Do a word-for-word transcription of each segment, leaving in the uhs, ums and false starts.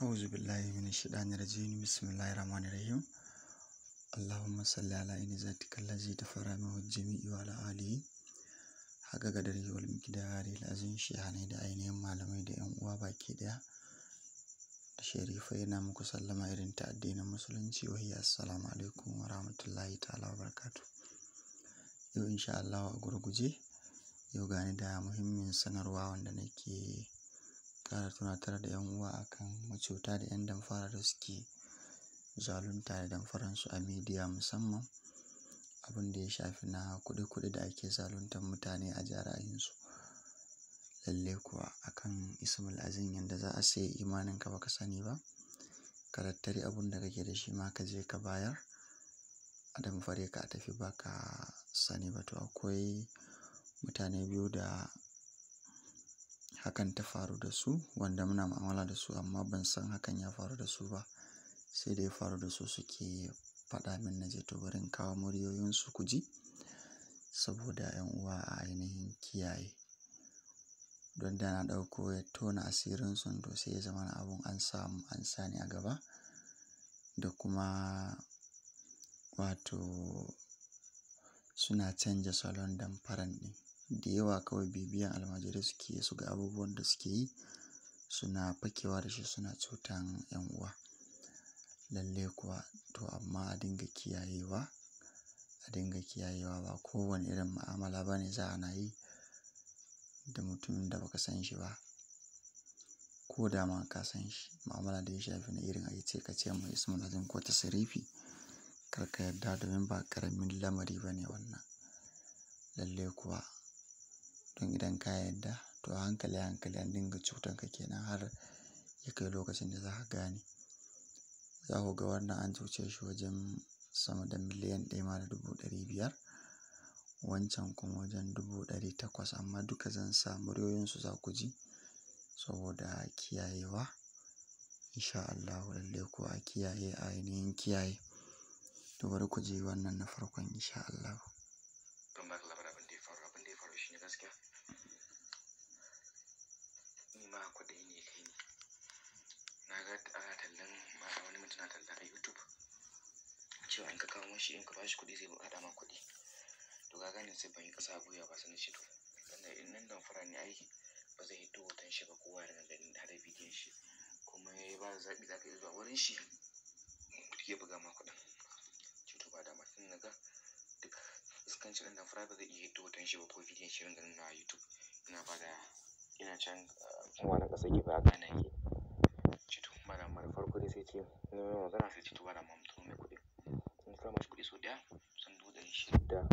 أعوذ بالله من الشيطان الرجيم بسم الله الرحمن الرحيم اللهم صل على عين ذاتك الذي تفرع منه الجميع وعلى آله حق قدره والمقدار العظيم شيخاني da ainihin malamai da yan uwa baki daya da sharifai na muku sallama irin ta addinin musulunci wa hiya assalamu alaikum wa rahmatullahi ta'ala wa barakatuh. Yau insha Allah a gurguje yau gani da muhimmin sanarwa wanda nake kara tunatar da yan uwa akan macuta da yan damfara da suke zalunta da damfaransu a media, musamman abin da ya shafi na kuɗi-kuɗi da ake zaluntar mutane a jara'ayinsu. Lalle kuwa akan ismul azim yanda za a sayi imanin ka baka sani ba, ka tattari abun da kake da shi ma ka je ka bayar a damfare ka tafi baka sani ba. To akwai mutane biyu da hakan ta faru da su wanda muna mu'amala da su, amma ban san hakan ya faru da su ba, sai da ya faru da su suke faɗa min na je to bari in kawo muryoyinsu ku ji saboda yan uwa a ainihin kiyaye. Don da na ɗauko ya tona asirin sun to sai ya zama na abun an samu an sani a gaba, da kuma wato suna canja salon damfaran ɗin da yawa. Kawai bibiyan almajirai suke su ga abubuwan da suke yi, suna fakewa da shi suna cutan yan uwa. Lalle kuwa to amma a dinga kiyayewa a dinga kiyayewa ba kowane irin mu'amala bane za ana yi da mutumin da baka san shi ba, ko da ma ka san shi. Mu'amala da ya shafi na irin a ce ka ce mai ismul azim ko tasrifi, kar ka yarda domin ba ƙaramin lamari bane wannan. Lalle kuwa don idan ka yarda to hankali hankali an dinga cutan ka kenan har ya kai lokacin da za ka gane. Za ku ga wannan an cuce shi wajen sama da miliyan ɗaya ma da dubu ɗari biyar, wancan kuma wajen dubu ɗari takwas, amma duka zan sa muryoyinsu za ku ji saboda kiyayewa insha Allah. Lalle kuwa a kiyaye a ainihin kiyaye. To bari ku ji wannan na farkon insha Allah. Don ba ka labar abin da ya faru abin da ya faru shi ne gaskiya. Ni ma kuɗi ne kai ne. Na ga ana tallan ma wani mutum na tallan a YouTube cewa in ka kawo mashi in ka bashi kuɗi zai haɗa ma kuɗi. To ga gane sai ban yi ƙasa gwiwa ba, sai na ce to in nan damfara ne ai ba zai hiddo hoton shi ba, kowa da ganin da bidiyon shi, kuma ya ba da zaɓi za ka iya zuwa wurin shi ya buga ma kuɗin. Ce to ba da mutum na ga duk iskanci ɗan damfara ba zai iya hiddo hoton shi ba ko bidiyon shi ringa nuna a YouTube. Ina ba da ina can kuma na ƙasa ke ba gane yake. Ce to ba da mara farko dai sai ce na yi magana sai ce to ba da ma mutum mai kuɗi. In ka mashi kuɗi sau ɗaya san dubu ɗari shida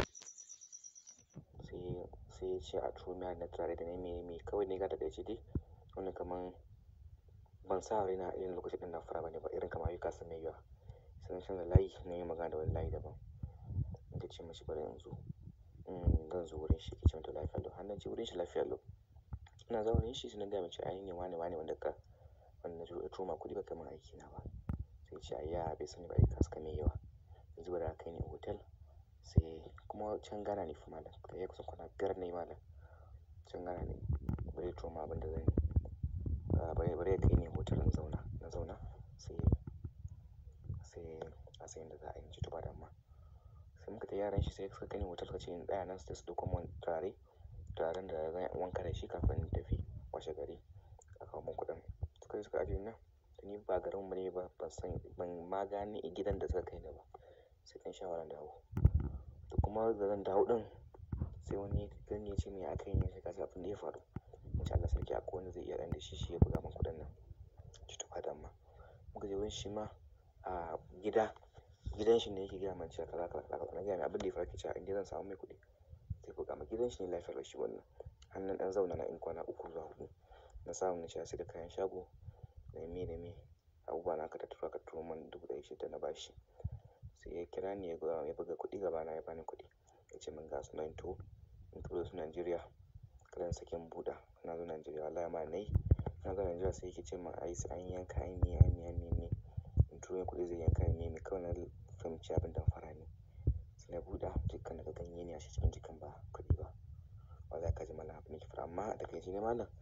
sai sai ya ce a turo mai na tare da na mai mai kawai ne ga da ɗaya ce dai wannan kaman ban sa raina irin lokacin ɗan damfara ba ne ba, irin kamar ayyuka sun mai yawa. Sai na canza layi na yi magana da wani layi daban. In ka ce mashi bari in zo zan zo wurin shi, ke ce mata lafiya lau. Hannun ce wurin shi lafiya lau. Ina zuwa wurin shi sai na gaya mace ai ne wane wane wanda ka wannan ya turo ma kuɗi ba kamar aiki na ba. Sai ce ai ya bai sani ba ayyuka suka mai yawa. Yanzu bari a kai ni hotel sai kuma can Ghana ne fa malam. Kai ya kusa kwana biyar ne malam. Can Ghana ne bari ya turo ma abin da zan yi. Bari bari ya kai ni hotel na zauna na zauna sai sai a sai inda za a yi. Ce to ba da ma sai muka tafi yaran shi sai suka kai ni hotel suka ce in tsaya nan sai su ɗauko mun turare turaren da zan wanka da shi kafin in tafi washe gari a kawo mun kuɗin. Suka je suka ajiye nan da ni ba garin bane ba, ban san ban ma gane gidan da suka kai ni ba, sai kan shawaran dawo. To kuma da zan dawo ɗin sai wani gani ya ce me aka yi ne sai ka san abin da ya faru. In sha Allah sarki akwai wanda zai iya ɗan da shi shi ya buga mun kuɗin nan. Ce to ba da ma muka je wurin shi ma a gida gidan shi ne yake gaya min cewa kaza kaza kaza. Na gaya mai abin da ya faru ke cewa in dai zan samu mai kuɗi sai buga ma gidan shi ne lafiyar da shi wannan. Hannun ɗan zauna na in kwana uku zuwa huɗu na samu na sha sai da kayan shago da me da me abubuwa na aka tattaro aka turo mun dubu ɗari shida na bashi. Sai ya kira ni ya buga kuɗi gaba na ya bani kuɗi. Ya ce min ga su nan to in turo su Najeriya kada in sake in buɗa. Na zo Najeriya wallahi ma nayi na zo Najeriya sai yake ce min ai sai an yanka ai me ai me ai me me in turo mai kuɗi zai yanka ai me me kawai na fahimci abin damfara ne. Sai na buɗa jikan na ga ganye ne a cikin jikan ba kuɗi ba. Wallahi ka ji malam abin da ke faru amma da kai shi ne malam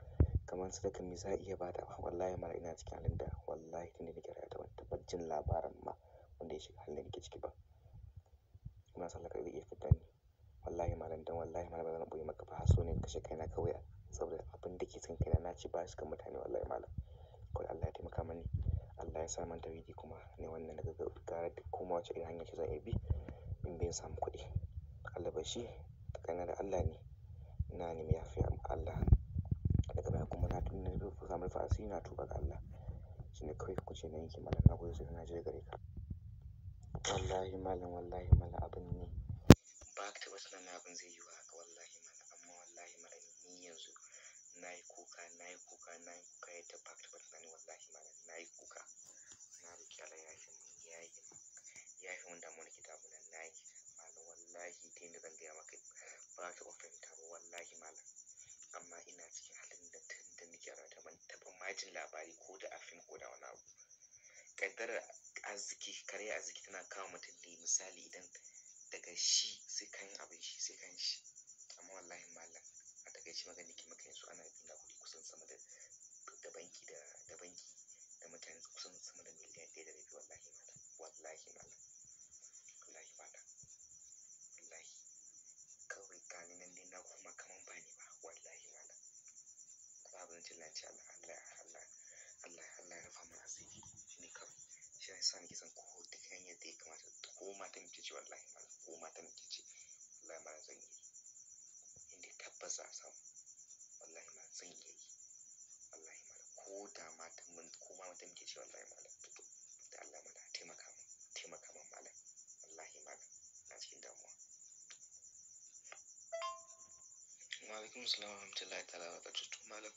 kamar sadaka me za a iya bada wa. Wallahi malam ina cikin halin da wallahi tunda nake rayuwa ban taɓa jin labarin ma wanda ya shiga halin da nake ciki ba. Ina son Allah zai iya fidda ni. Wallahi malam dan wallahi malam ba zan ɓoye maka ba, har so ne in kashe kaina kawai saboda abin da ke cikin kaina na ci bashi kan mutane wallahi malam. Kawai Allah ya taimaka mani, Allah ya sa man tauhidi kuma ne wannan na ga gara duk koma wace irin hanya ce zan iya bi in bi in samu kuɗi. Allah bashi tsakanin da Allah ne, na nemi yafiya ma Allah. Daga baya kuma na tuna na samu rufin asiri na tuba ga Allah. Shine kawai hukunci na yanke malam, na gode sosai na je gare ka. Wallahi malam, wallahi malam abin ne ba ka taɓa tunanin abin zai yiwu haka wallahi malam. Amma wallahi malam ni yanzu na yi kuka, na yi kuka, na yi kuka yadda ba ka taɓa tunani wallahi malam. Na yi kuka, na roƙi Allah ya yafe min, ya yafe min, ya yafe min damuwar da ke damuna. Na yi malam wallahi ta yadda zan gaya maka ba ka taɓa fahimta ba wallahi malam. Amma ina cikin halin da tun da nake rayuwa ban taɓa ma jin labari ko da a fim ko da wani abu. Ƙaddarar arziki, karya arziki tana kawo mutum ne misali idan daga shi sai kan abin shi sai kan shi. Amma wallahi malam a takaice magana ke maka yanzu ana biya kuɗi kusan sama da da banki da da banki da mutane kusan sama da miliyan ɗaya da rabi wallahi malam. Wallahi malam, wallahi malam, wallahi kawai gani nan dai na kuma kaman ba ni ba wallahi malam. Babu zan ce lance Allah, Allah, Allah, Allah, Allah ya rufa mana asiri shine kawai. Shi ya sa nake son ko duk hanyar da ya kamata ko mata nake ce wallahi malam, ko mata nake ce wallahi malam zan yi. Inda tabbas za a samu wallahi malam zan iya yi. Wallahi malam ko da mata mun ko ma mata nake ce wallahi malam da Allah malam taimaka min, taimaka min malam. Wallahi malam na cikin damuwa. Wa alaikum assalam wa rahmatullahi ta'ala wa barakatuh malam.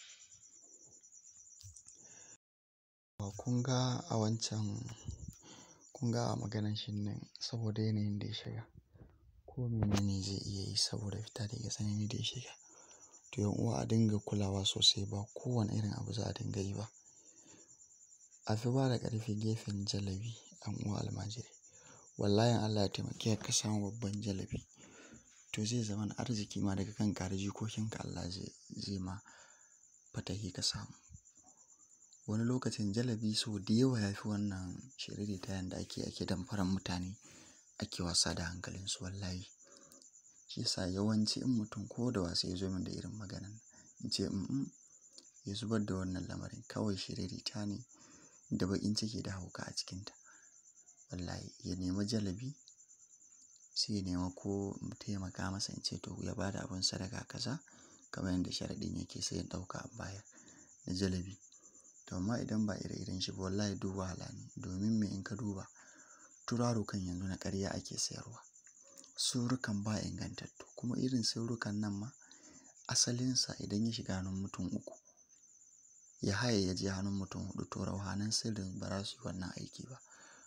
Kun ga a wancan, kun ga a maganan shi nan saboda yanayin da ya shiga, ko menene zai iya yi saboda fita daga tsanani da ya shiga. To yan uwa a dinga kulawa sosai, ba kowane irin abu za a dinga yi ba. A fi ba da ƙarfi gefen jalabi ɗan uwa almajirai. Wallahi Allah ya taimake ka samu babban jalabi, to zai zama na arziki ma daga kan ƙara jikokinka Allah zai, zai ma fatahi ka samu. Wani lokacin jalabi sau da yawa ya fi wannan shiririta yanda ake ake damfaran mutane, ake wasa da hankalinsu wallahi. Shi yasa yawanci in mutum ko da wasa ya zo min da irin maganan in ce mm ya zubar da wannan lamarin kawai shiririta ne da baƙin ciki da hauka a cikinta. Wallahi ya nemi jalabi, sai ya nema ko mu taimaka masa in ce to ya ba da abin sadaka kaza kamar yadda sharaɗin yake sai ya ɗauka a baya na jalabi. To amma idan ba ire-iren shi ba wallahi duk wahala ne. Domin me in ka duba turarukan yanzu na ƙarya ake sayarwa. Surukan ba ingantattu kuma irin surukan nan ma asalinsa idan ya shiga hannun mutum uku ya haye ya je hannun mutum huɗu to rauhanan sirrin ba za su yi wannan aiki ba.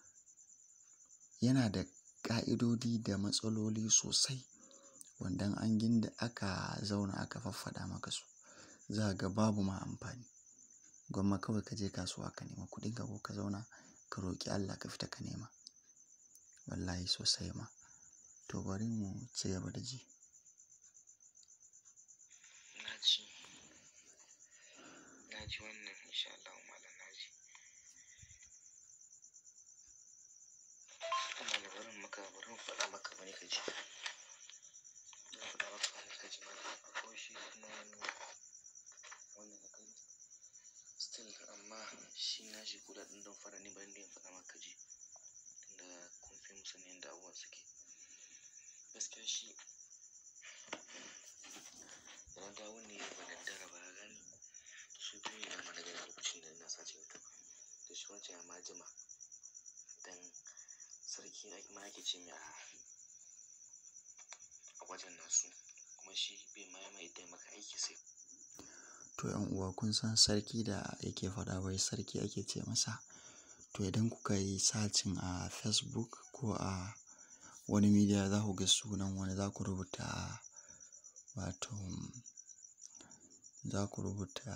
Yana da ƙa'idodi da matsaloli sosai wanda an ginda aka zauna aka faffada maka su za ga babu ma amfani. Gwamma kawai ka je kasuwa ka nema kuɗinka ko ka zauna ka roƙi Allah ka fita ka nema. Wallahi sosai ma. To bari mu ci gaba da ji. Na ji, na ji wannan insha Allah malam na ji. Malam barin maka barin faɗa maka wani ka ji. Na faɗa maka wani ka ji malam ko shi na wannan na gani. Still amma shi na shi kuɗaɗen don fara ni bayan da ya faɗa maka ji. Tunda kun fi mu sanin yadda abubuwan suke. Gaskiya shi idan dawo ne ba da dare ba gani su biyu ne dama na gani a lokacin da ina sace YouTube. Da shi wancan ya ma jima dan sarki ma ake ce mai a wajen nasu kuma shi bai ma mai taimaka aiki sai. To yan uwa kun san sarki da yake faɗa wai sarki ake ce masa. To idan kuka yi searching a Facebook ko a wani media za ku ga sunan wani za ku rubuta wato za ku rubuta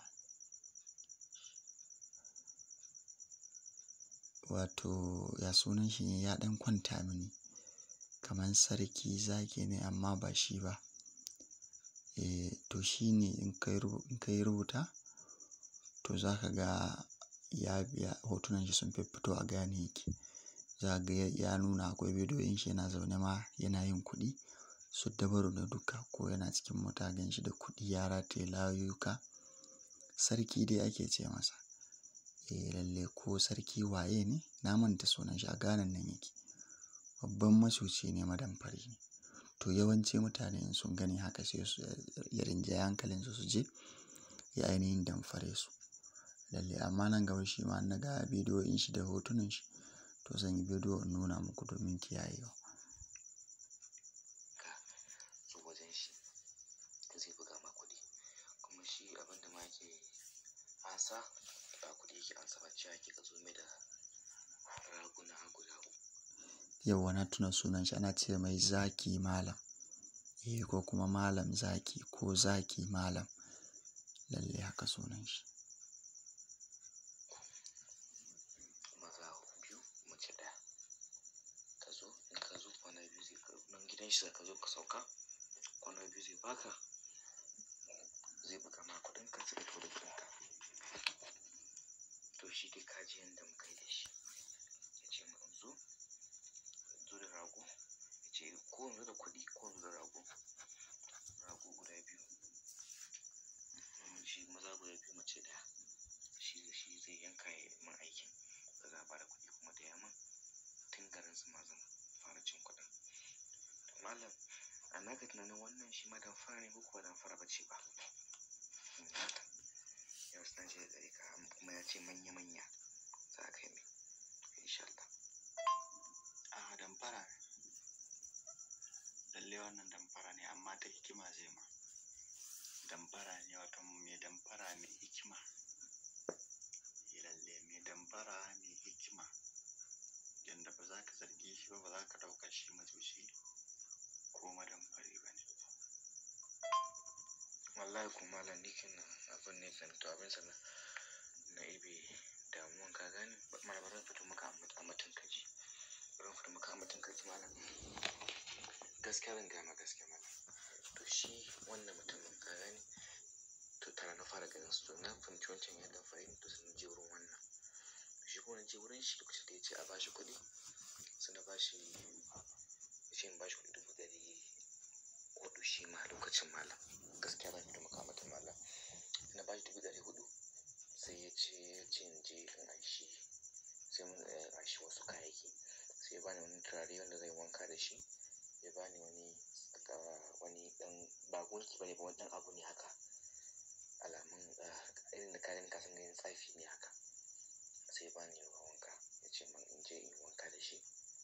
wato ya sunan shi ne ya ɗan kwanta mini kamar sarki zaki ne amma ba shi ba. Eh to shi ne in ka yi rubuta to za ka ga ya biya hotunan shi sun fito a gane yake. Za ga ya nuna akwai bidiyoyin shi yana zaune ma yana yin kuɗi su dabaru da duka, ko yana cikin mota gan shi da kuɗi ya rataye layuka. Sarki dai ake ce masa. Eh lalle ko sarki waye ne? Na manta sunan shi, a Ghana nan yake. Babban macuci ne, madamfari ne. To yawanci mutane in sun gani haka sai su ya rinjayi hankalinsu su je ya ainihin damfare su. Lalle amma nan gaba shi ma na ga bidiyoyin shi da hotunan shi to zan yi bidiyo in nuna muku domin kiyayewa. Ka zo wajen shi zai buga ma kuɗi, kuma shi abin da ma yake ansa ba kuɗi yake ansa ba, cewa yake ka zo mai da raguna guda uku. Yauwa na tuna sunan shi, ana ce mai Zaki Malam. Eh ko kuma Malam Zaki ko Zaki Malam. Lalle haka sunan shi. Maza biyu mace ɗaya. Ka zo in ka zo kwana biyu zai nan gidan shi ka zo ka sauka, kwana biyu zai baka, zai buga ma kuɗin ka sai ka tura kuɗin ka. To shi dai ka ji yanda muka yi da shi. Ya ce mu in zo, in zo da rago. Ya ce ko in zo da kuɗi ko in zo da rago. Rago guda biyu. Shi maza guda biyu mace ɗaya. Shi shi zai yanka ya min aikin da za a bada kuɗi, kuma da yaman tun garin su ma zan fara cin kuɗin. To malam, a naka tunanin wannan shi ma damfara ne ko kuwa damfara ba ce ba? Yau suna ce da ɗari ka kuma ya ce manya-manya za a kai mai, insha Allah. A damfara ne. Lalle wannan damfara ne amma ta hikima zai ma. Damfara ne, wato mai damfara mai hikima. Lalle mai damfara mai hikima. Yanda ba za ka zarge shi ba, ba za ka ɗauka shi macuci ko madamfari ba ne. Wallahi kuma malam ni kenan abin ne kan to abin sana na ibe damuwan ka gani. Malam bari fito maka a matan kaji. Bari fito maka a matan kaji malam. Gaskiya zan gaya ma gaskiya malam. To shi wannan mutumin ka gani, to tara na fara ganin su, to na fahimci wancan ya damfare ni, to sai na je wurin wannan. Shi kuma na je wurin shi lokacin da ya ce a bashi kuɗi, sai na bashi, ya ce in bashi kuɗi dubu ɗari huɗu shi ma lokacin malam. Gaskiya zan fito maka a matan malam. Na bashi dubu ɗari huɗu sai ya ce ya ce in je in aishi, sai mun aishi wasu kayayyaki. Sai ya bani wani turare wanda zai wanka da shi. Ya bani wani wani ɗan ba gunki bane ba, wani ɗan abu ne haka. Alamun irin da kayan kasan ganin tsafi ne haka. Sai ya bani ruwan wanka. Ya ce min in je in wanka da shi.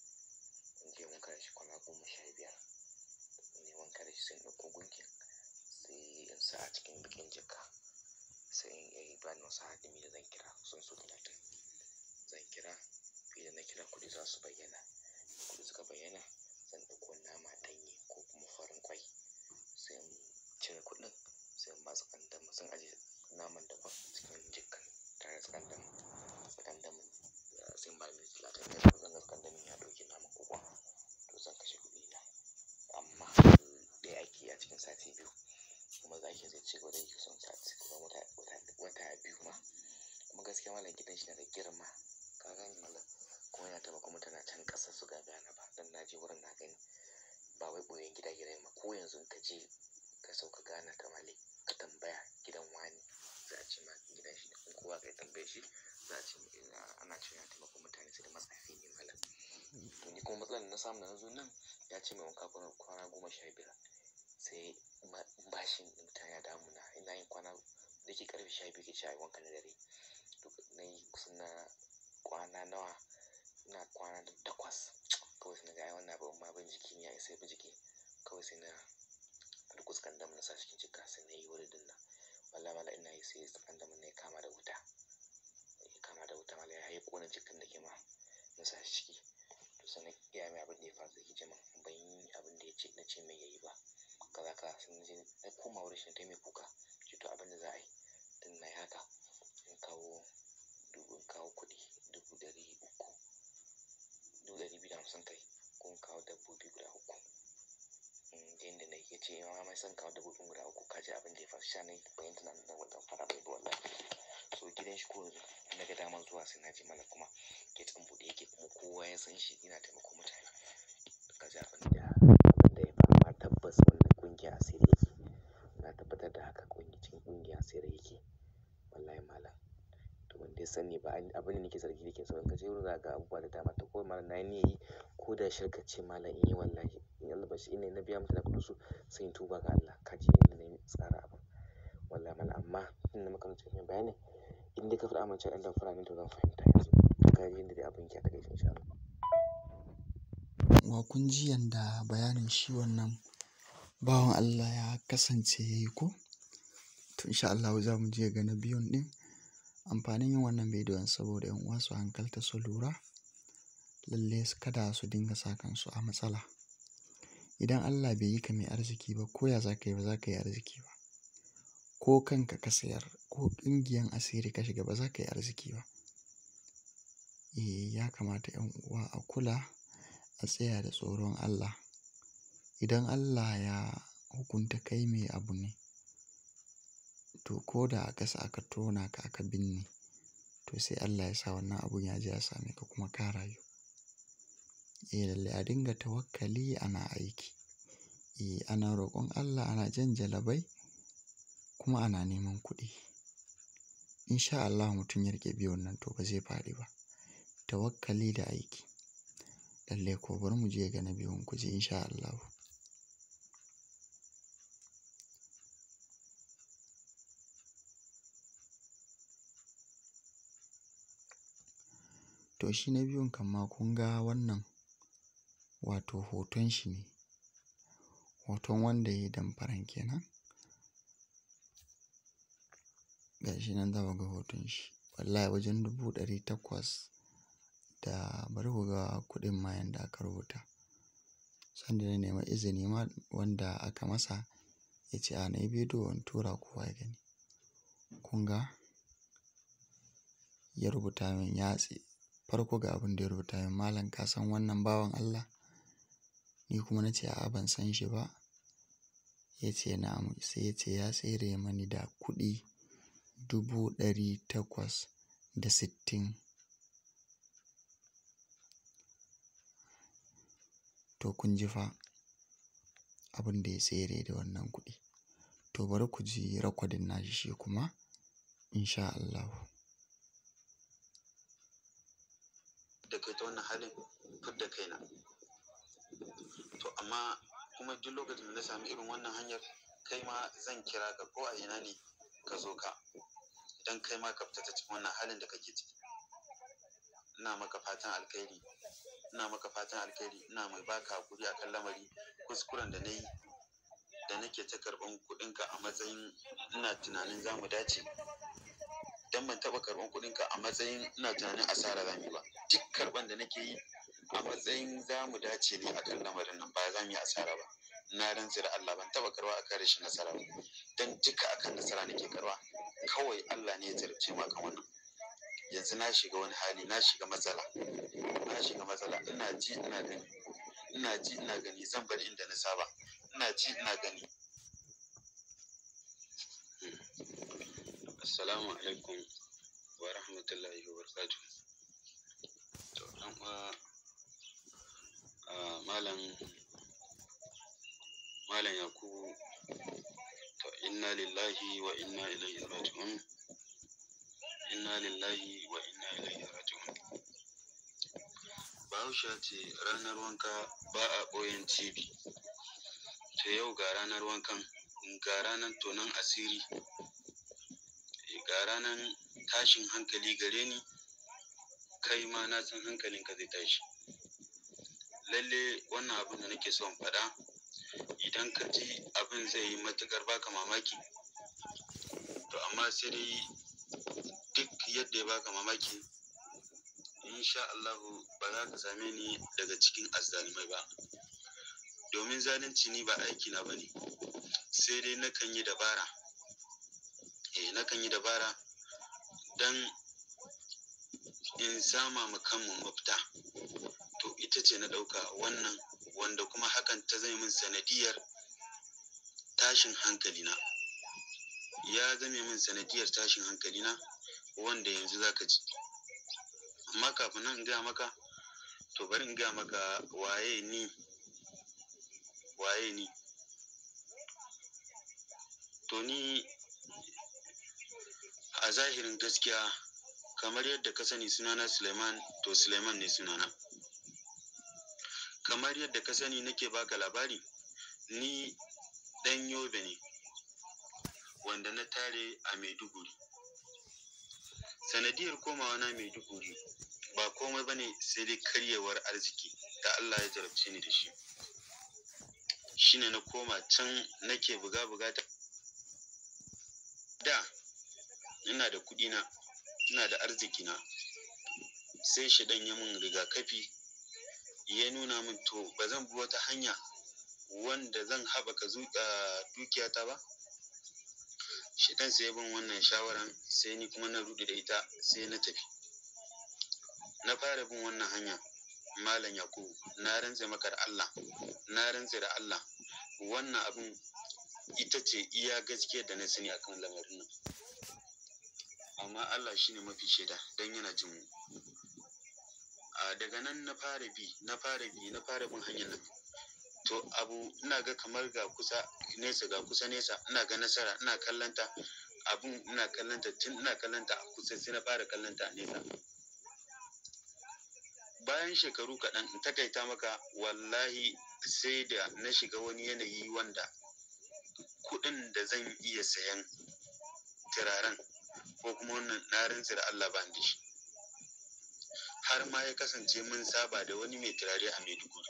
In je wanka da shi kwana goma sha biyar. In yi wanka da shi sai in ɗauko gunkin. Sai in sa a cikin baƙin jaka. Sai in yi bani wasu hadimi da zan kira sun so talatin. Zan kira, idan na kira kuɗi za su bayyana. Kuɗi suka bayyana, zan ɗauko nama ɗanye ko kuma farin ƙwai. Sai in cire kuɗin, sai in ba su kandamin, sun ajiye naman daban cikin jikan tare da kandamin. Kandamin sai in ba ni talatin da zan ga kandamin ya ɗauki naman uku. To zan kashe kuɗi na. Amma dai aiki a cikin sati biyu. Kuma zaki zai ci gaba da yi kusan sati kuma wata wata biyu ma. Kuma gaskiya malam gidan shi na da girma. Ka gani malam? Kuma yana taimaka mutane can ƙasar su ga Ghana ba. Dan na je wurin na gani. Ba wai ɓoyen gida gidan ma. Ko yanzu ka je ka sauka Ghana ta Mali, ka tambaya gidan wani, za a ce ma gidan shi ne. In kowa ka yi tambaye shi, za a ce ana cewa yana taimaka mutane sai da matsafi ne malam. To ni kuma matsalar na samu na zo nan, ya ce mai wanka kwana goma sha biyar. Sai bashin mutane ya damuna. Ina yin kwana da ke ƙarfe sha biyu ke ci a yi wanka na dare. To na yi kusan na kwana nawa, ina kwana da takwas. Kawai sai na ga ai wannan abu ma ban jiki ya isa bi jiki. Kawai sai na rukus kandamin na sa cikin jika sai na yi wuri dinnan. Wallahi malam ina yi sai kandamin na ya kama da wuta. Ya kama da wuta malam ya yi ƙona jikin da ke ma na sa shi ciki. To sai na gaya mai abin da ya faru da ke jima. Ban yi abin da ya ce na ce mai yayi ba. Kaza kaza sai na je na koma wurin shi na taimaka kuka. Ce to abin da za a yi, tun na yi haka in kawo dubu in kawo kuɗi dubu ɗari uku, dubu ɗari biyu da hamsin kai, ko in kawo dabbobi guda uku. jin da na yi ce ma mai son kawo dubu ɗin guda uku kaji abin da ya faru sha ne bayan tunanin da wannan fara bai ba wallahi. So gidan shi ko na ga daman zuwa sai na je malam kuma gate ɗin buɗe yake kuma kowa ya san shi yana taimako mutane. Kaji abin da abin da ya faru ma tabbas wannan ƙungiya asiri yake. Na tabbatar da haka ƙungiya cikin ƙungiya asiri yake wallahi malam. To wanda ya sani ba abin da nake zargi nake so in ka je wurin za ga abubuwa da dama to kawai malam na yi yi ko da shirka ce malam in yi wallahi in Allah bashi ina na biya mutane kuɗin su sai in tuba ga Allah kaji inda na yi tsara abin wallahi malam. Amma in na maka cikin bayani in dai ka faɗa amince ɗan damfara ne to zan fahimta yanzu kaji inda dai abin ke a takaice insha Allah. Wa kun ji yanda bayanin shi wannan bawan Allah ya kasance yayi ko? To insha Allah za mu je ga na biyun ɗin. Amfanin yin wannan bidiyon saboda ƴan uwa su hankalta su lura lalle kada su dinga sa kansu a matsala. Idan Allah bai yi ka mai arziki ba ko ya za ka yi ba za ka yi arziki ba. Ko kanka ka sayar ko ƙungiyan asiri ka shiga ba za ka yi arziki ba. Eh ya kamata ƴan uwa a kula a tsaya da tsoron Allah. Idan Allah ya hukunta kai mai abu ne to ko da a ƙasa aka tona ka aka binne to sai Allah ya sa wannan abun ya je ya same ka kuma ka rayu. Eh lalle a dinga tawakkali ana aiki. Eh ana roƙon Allah ana jan jalabai kuma ana neman kuɗi. Insha Allah mutum ya riƙe biyun nan to ba zai faɗi ba. Tawakkali da aiki. Lalle ko bari mu je ga na biyun ku ji insha Allah. To shi na biyun kan ma kun ga wannan wato hoton shi ne. Hoton wanda ya yi damfaran kenan. Ga shi nan za mu ga hoton shi. Wallahi wajen dubu ɗari takwas da bari ku ga kuɗin ma yanda aka rubuta. Sanda na nema izini ma wanda aka masa ya ce a na yi bidiyo in tura kowa ya gani. Kun ga ya rubuta min yatsi farko ga abin da ya rubuta min malam ka san wannan bawan Allah? Ni kuma na ce a'a ban san shi ba. Ya ce na'am sai ya ce ya tsere mani da kuɗi dubu ɗari takwas da sittin. To kun ji fa abin da ya tsere da wannan kuɗi. To bari ku ji rakwadin nashi shi kuma insha Allah. Da kai ta wannan halin fidda kaina. To amma kuma duk lokacin da na sami irin wannan hanyar kai ma zan kira ka ko a ina ne ka zo ka don kai ma ka fita ta cikin wannan halin da kake ciki. Ina maka fatan alkhairi ina maka fatan alkhairi ina mai baka hakuri akan lamari kuskuren da na yi da nake ta karɓan kuɗinka a matsayin ina tunanin za mu dace dan ban taɓa karɓan kuɗinka a matsayin ina tunanin asara za mu yi ba. Duk karɓan da nake yi a matsayin za mu dace ne akan lamarin nan ba za mu yi asara ba. Na rantse da Allah ban taɓa karɓa akan rashin nasara ba dan duka akan nasara nake karɓa. Kawai Allah ne ya jarabce mu akan wannan. Yanzu na shiga wani hali na shiga matsala na shiga matsala ina ji ina gani ina ji ina gani zan bar inda na saba ina ji ina gani. Assalamu alaikum wa rahmatullahi wa barakatuh. To ɗan uwa malam malam Yakubu to inna lillahi wa inna ilaihi raji'un inna lillahi wa inna ilaihi raji'un. Bahaushe ce ranar wanka ba a ɓoyen cibi. To yau ga ranar wankan ga ranar tonon asiri ga ranar tashin hankali gare ni kai ma na san hankalinka zai tashi. Lalle wannan abin da nake so in faɗa idan ka ji abin zai yi matuƙar baka mamaki to amma sai dai duk yadda ya baka mamaki insha Allahu ba za ka same ni daga cikin azzalumai ba domin zalunci ni ba aiki na bane sai dai nakan yi dabara eh nakan yi dabara dan in sama ma kanmu mafita to ita ce na ɗauka wannan wanda kuma hakan ta zame min sanadiyar tashin hankalina ya zame min sanadiyar tashin hankalina wanda yanzu zaka ji. Amma kafin nan in gaya maka, to bari in gaya maka waye ni waye ni to ni a zahirin gaskiya kamar yadda ka sani sunana Suleiman, to Suleiman ne sunana. Kamar yadda ka sani nake baka labari, ni ɗan Yobe ne wanda na tare a Maiduguri. Sanadiyar komawa na Maiduguri ba komai bane sai dai karyewar arziki da Allah ya jarabce ni da shi. Shine na koma can nake buga-buga da da ina da kuɗi na, ina da arziki na, sai shedan ya mun rigakafi ya nuna min to ba zan bi wata hanya wanda zan haɓaka dukiyata ba. Shedan sai ya bin wannan shawaran, sai ni kuma na ruɗu da ita, sai na tafi na fara bin wannan hanya. Malam Yakubu, na rantse maka da Allah, na rantse da Allah, wannan abun ita ce iya gaskiyar da na sani akan lamarin nan. Amma Allah shine mafi shaida don yana jin mu. A daga nan na fara bi, na fara bi, na fara bin hanyar nan. To abu ina ga kamar ga kusa nesa, ga kusa nesa, ina ga nasara, ina kallanta abun, ina kallanta tun ina kallanta a kusa, sai na fara kallanta a nesa. Bayan shekaru kaɗan, in takaita maka, wallahi sai da na shiga wani yanayi wanda kuɗin da zan iya sayan turaren ko kuma wannan na rantse da Allah ba ni da shi. Har ma ya kasance mun saba da wani mai turare a Maiduguri.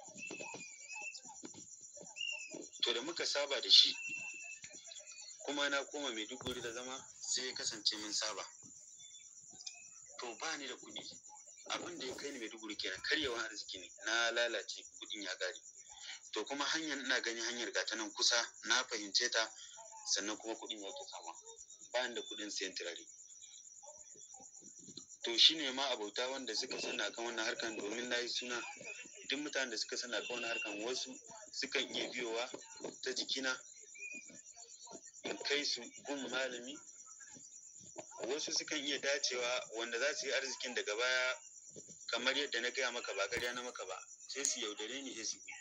To da muka saba da shi, kuma na koma Maiduguri da zama, sai ya kasance mun saba. To ba ni da kuɗi. Abin da ya kai ni Maiduguri kenan, karyewan arziki ne, na lalace, kuɗin ya ƙare. To kuma hanyar ina gani hanyar gata nan kusa, na fahimce ta, sannan kuma kuɗin ya ƙi samuwa. Ba ni da kuɗin sayan turare. To shine ma abota wanda suka sani akan wannan harkan, domin na yi suna. Duk mutanen da suka sani akan wannan harkan, wasu sukan iya biyowa ta jikina in kai su gun malami, wasu sukan iya dacewa wanda za su yi arzikin daga baya, kamar yadda na gaya maka ba ƙarya na maka ba, sai su yaudare ni, sai su bi.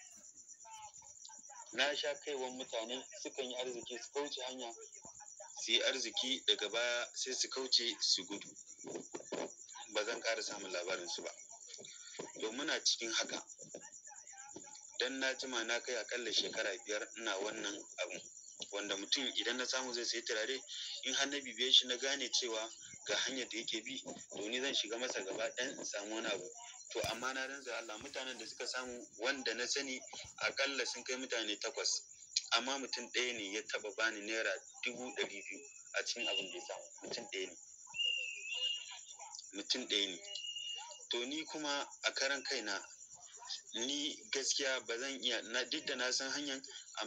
Na sha kaiwan mutane sukan yi arziki su kauce hanya, su yi arziki daga baya sai su kauce su gudu. Ba zan ƙara samun labarinsu ba. To muna cikin haka, dan na jima na kai akalla shekara biyar ina wannan abun, wanda mutum idan na samu zai sayi turare, in har na bibiye shi na gane cewa ga hanyar da yake bi, to ni zan shiga masa gaba ɗan in samu wani abu. To amma na rantse Allah, mutanen da suka samu wanda na sani akalla sun kai mutane takwas, amma mutum ɗaya ne ya taɓa bani naira dubu ɗari biyu a cikin abin da ya samu. Mutum ɗaya ne, mutum ɗaya ne. To ni kuma a karan kaina, ni gaskiya ba zan iya, na duk da na san hanyar,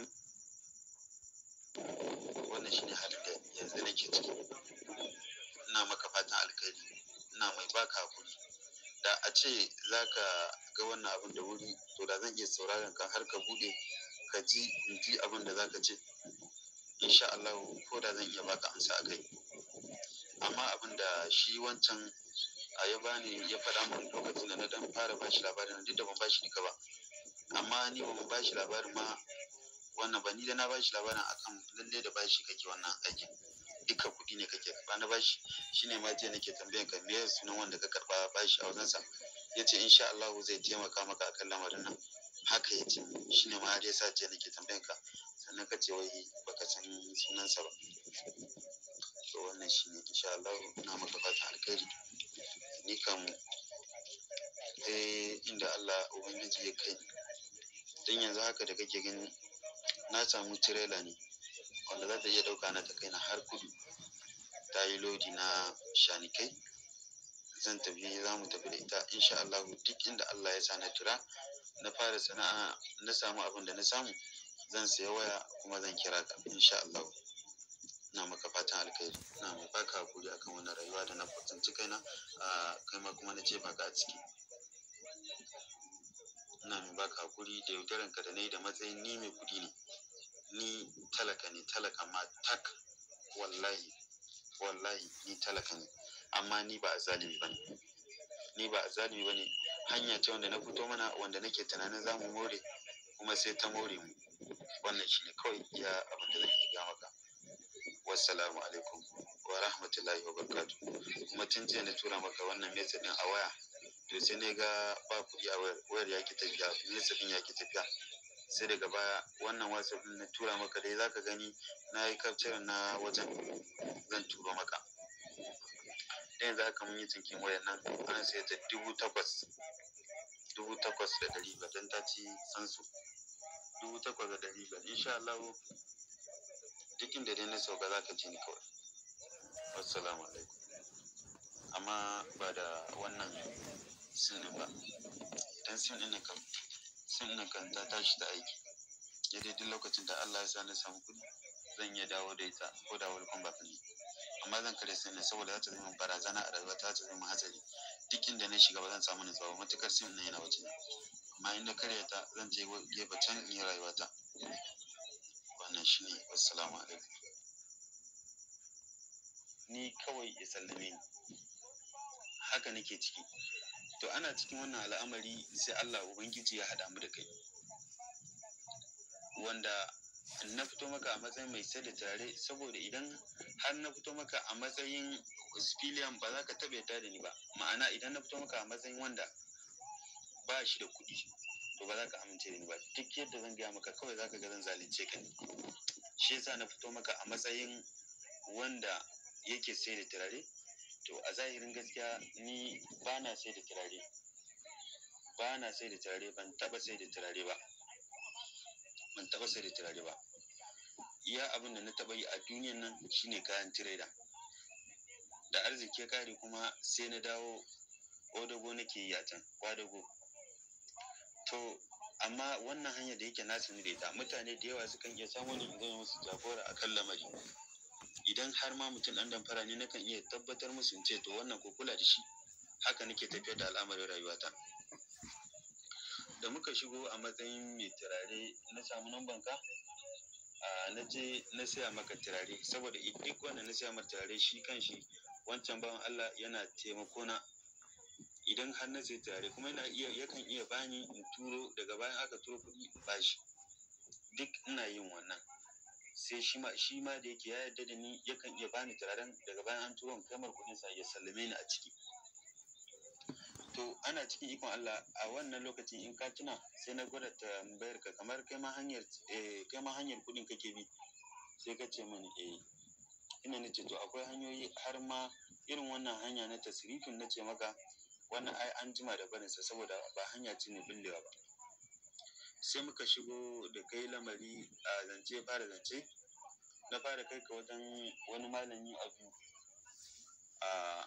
wannan shine halin da yanzu nake ciki. Ina maka fatan alkhairi, ina mai baka hakuri. Da a ce za ka ga wannan abin da wuri, to da zan iya sauraron ka har ka buɗe ka ji in ji abin da za ka ce. Insha Allah, ko da zan iya baka amsa a kai. Amma abin da shi wancan a ya bani, ya faɗa min lokacin da na dan fara bashi labarin, duk da ban bashi duka ba, amma ni ban bashi labarin ma wannan ba, ni da na bashi labarin akan lalle da bashi kake wannan aikin, duka kuɗi ne kake karɓa na bashi. Shine ma jiya nake tambayan ka me sunan wanda ka karɓa bashi a wajensa, yace insha Allah zai taimaka maka akan lamarin nan. Haka yace, shine ma har yasa jiya nake tambayan ka, sannan ka ce wai baka san sunansa ba. To wannan shine, insha Allah ina maka fatan alkhairi. Ni kam eh inda Allah ubangiji ya kai ni, dan yanzu haka da kake gani na samu tirela ne wanda za ta iya ɗauka na ta kai na har kudu. Ta yi lodi na shanikai, zan tafi, za mu tafi da ita insha Allah. Duk inda Allah ya sa na tura, na fara sana'a, na samu abin da na samu, zan saya waya kuma zan kira ka insha Allah. Ina maka fatan alkhairi, ina mai baka hakuri akan wannan rayuwa da na tsinci kaina, a kai ma kuma na ce baka a ciki. ina mai baka hakuri da yaudaran ka da nayi da matsayin ni mai kuɗi ne, ni talaka ne, talaka ma tak, wallahi wallahi ni talaka ne, amma ni ba azalimi bane, ni ba azalimi bane. Hanya ce wanda na fito mana, wanda nake tunanin za mu more, kuma sai ta more mu. Wannan shine kawai iya abin da zan iya maka. Wassalamu alaikum wa rahmatullahi wa barakatuh. Kuma tun jiya na tura maka wannan message din a waya, to sai na ga ba kuɗi a wayar, wayar ya ki tafiya, message din ya ki tafiya. Sai daga baya wannan WhatsApp din na tura maka dai zaka gani na yi capture na wajen, zan turo maka. Da yanzu haka mun yi cinkin wayar nan, an sai ta dubu takwas, dubu takwas da ɗari biyar don ta ci sansu. Dubu takwas da ɗari biyar. Insha Allah duk inda dai na sauka za ka ji ni kawai. Wassalamu alaikum. Amma ba da wannan sim ɗin ba. Idan sim ɗin nan kam, sim ɗin kan ta tashi ta aiki. Ya dai duk lokacin da Allah ya sa na samu kuɗi, zan iya dawo da ita ko da welcome back ne. Amma zan kare sim ɗin saboda za ta zama barazana a rayuwa, ta zama hatsari. Duk inda na shiga ba zan samu nutsuwa ba, matuƙar sim ɗin yana waje na. Amma in na karya ta, zan je gefe can in yi rayuwata. Wannan shine. Wassalamu alaikum. Ni kawai ya sallame ni. Haka nake ciki. To ana cikin wannan al'amari sai Allah Ubangiji ya haɗa mu da kai. Wanda na fito maka a matsayin mai sai da turare, saboda idan har na fito maka a matsayin civilian ba za ka taɓa yarda da ni ba. Ma'ana idan na fito maka a matsayin wanda ba shi da kuɗi, to ba za ka amince da ni ba. Duk yadda zan gaya maka kawai za ka ga zan zalunce ka ne. Shi yasa na fito maka a matsayin wanda yake sai da turare. To a zahirin gaskiya ni ba na sai da turare. Ba na sai da turare, ban taɓa sai da turare ba. Ban taɓa sai da turare ba. Iya abin da na taɓa yi a duniyan nan shine kayan tireda. Da arziki ya ƙare kuma sai na dawo ƙodago nake yi a can, ƙwadago. To amma wannan hanyar da yake na sani da ita, mutane da yawa sukan iya samun ni in zama musu jagora a kan lamari. Idan har ma mutum ɗan damfara ne, nakan iya tabbatar musu in ce to wannan ku kula da shi. Haka nake tafiyar da al'amarin rayuwata. Da muka shigo a matsayin mai turare, na samu numban ka, a na je na saya maka turare, saboda duk wanda na saya maka turare shi kan shi wancan bawan Allah yana taimako na. Idan har na sayi turare kuma yana iya, yakan iya bani in turo, daga bayan aka turo kuɗi in bashi. Duk ina yin wannan. Sai shi ma, shi ma da yake ya yarda da ni, yakan iya bani turaren, daga bayan an turo in kai mar kuɗinsa ya sallame ni a ciki. To ana cikin ikon Allah a wannan lokacin, in ka tuna, sai na gwada tambayar ka kamar kai ma hanyar, eh kai ma hanyar kuɗin kake bi. Sai ka ce mini eh. Ina nace to akwai hanyoyi har ma irin wannan hanya na tasrifin, na ce maka wannan ai an jima da barinsa saboda ba hanya ce mai bullewa ba. Sai muka shigo da kai lamari a zance, fara zance. Na fara kai ka wajen wani malami abu. A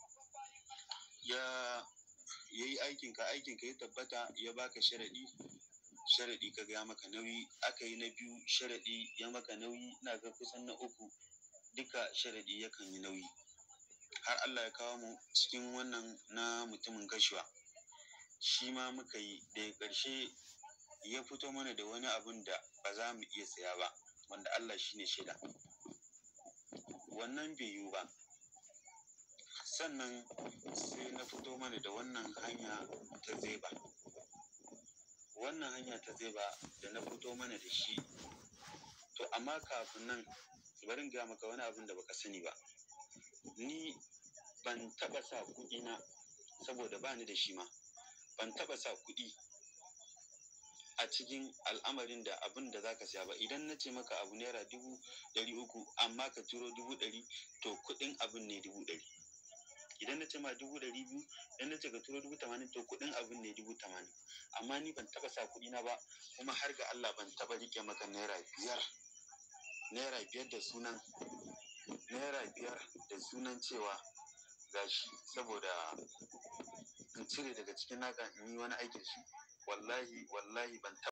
ya yayi aikinka, aikinka ya tabbata, ya baka sharaɗi. Sharaɗi ka ga maka nauyi. Aka yi na biyu, sharaɗi ya maka nauyi. Ina ga kusan na uku duka sharaɗi yakan yi nauyi. Har Allah ya kawo mu cikin wannan na mutumin Gashuwa. Shi ma muka yi, daga ƙarshe ya fito mana da wani abun da ba za mu iya saya ba, wanda Allah shi ne shaida. Wannan bai yiwu ba. Sannan sai na fito mana da wannan hanya ta zeba. Wannan hanya ta zeba da na fito mana da shi. To amma kafin nan, bari in gaya maka wani abun da baka sani ba. Ni ban taɓa sa kuɗina, saboda ba ni da shi ma. Ban taɓa sa kuɗi a cikin al'amarin da abin da za ka saya ba. Idan na ce maka abu naira dubu ɗari uku, amma ka turo dubu ɗari, to kuɗin abun ne dubu ɗari. Idan na ce ma dubu ɗari biyu, idan na ce ka turo dubu tamanin, to kuɗin abun ne dubu tamanin. Amma ni ban taɓa sa kuɗina ba, kuma har ga Allah ban taɓa riƙe maka naira biyar. Naira biyar da sunan, naira biyar da sunan cewa gashi, saboda in cire daga cikin naka in yi wani aikin shi. Wallahi, wallahi ban taɓa.